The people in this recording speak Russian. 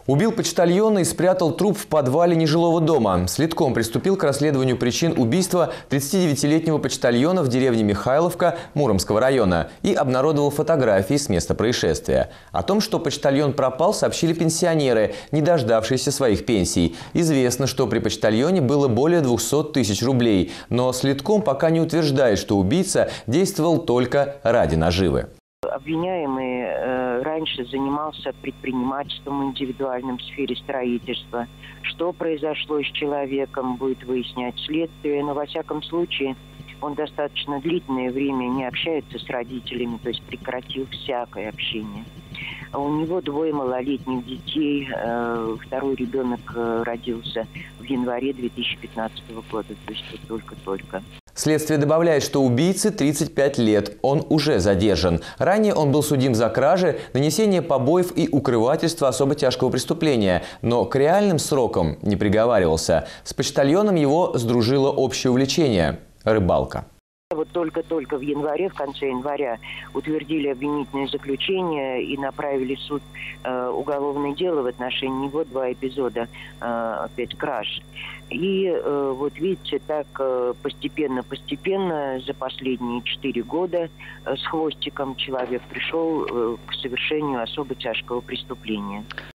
Убил почтальона и спрятал труп в подвале нежилого дома. Следком приступил к расследованию причин убийства 39-летнего почтальона в деревне Михайловка Муромского района и обнародовал фотографии с места происшествия. О том, что почтальон пропал, сообщили пенсионеры, не дождавшиеся своих пенсий. Известно, что при почтальоне было более 200 тысяч рублей, но следком пока не утверждает, что убийца действовал только ради наживы. Обвиняемый раньше занимался предпринимательством индивидуальным в сфере строительства. Что произошло с человеком, будет выяснять следствие, но во всяком случае он достаточно длительное время не общается с родителями, то есть прекратил всякое общение. У него 2 малолетних детей, второй ребенок родился в январе 2015 года, то есть вот только-только. Следствие добавляет, что убийце 35 лет. Он уже задержан. Ранее он был судим за кражи, нанесение побоев и укрывательство особо тяжкого преступления. Но к реальным срокам не приговаривался. С почтальоном его сдружило общее увлечение – рыбалка. Вот только-только в январе, в конце января, утвердили обвинительное заключение и направили в суд уголовное дело в отношении него, 2 эпизода, опять краж. И вот видите, так постепенно за последние 4 года с хвостиком человек пришел к совершению особо тяжкого преступления.